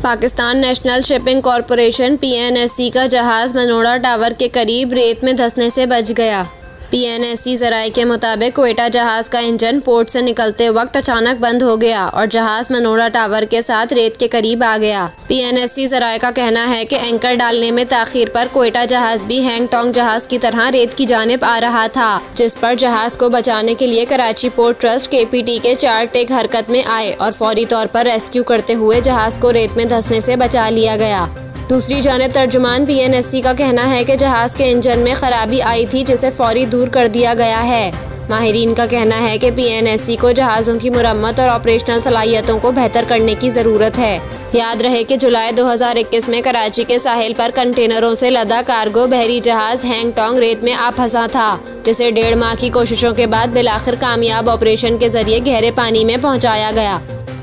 Pakistan national shipping corporation (PNSC) का जहाज़ Manora tower के करीब रेत में धंसने से बच गया। PNSC ज़राए के मुताबिक क्वेटा जहाज़ का इंजन पोर्ट से निकलते वक्त अचानक बंद हो गया और जहाज़ मनोड़ा टावर के साथ रेत के करीब आ गया। PNSC ज़राए का कहना है कि एंकर डालने में ताख़ीर पर क्वेटा जहाज़ भी हैंगटोंग जहाज़ की तरह रेत की जानिब आ रहा था, जिस पर जहाज़ को बचाने के लिए कराची पोर्ट ट्रस्ट (KPT) के 4 टेक हरकत में आए और फौरी तौर पर रेस्क्यू करते हुए जहाज़ को रेत में धंसने से बचा लिया गया। दूसरी जानिब तर्जुमान PNSC का कहना है कि जहाज़ के इंजन में खराबी आई थी, जिसे फौरी दूर कर दिया गया है। माहिरीन का कहना है कि PNSC को जहाज़ों की मुरम्मत और ऑपरेशनल सलाहियतों को बेहतर करने की ज़रूरत है। याद रहे कि जुलाई 2021 में कराची के साहिल पर कंटेनरों से लदा कार्गो बहरी जहाज़ हैंगटोंग रेत में आ फंसा था, जिसे 1.5 माह की कोशिशों के बाद बिलाखिर कामयाब ऑपरेशन के जरिए गहरे पानी में पहुँचाया गया।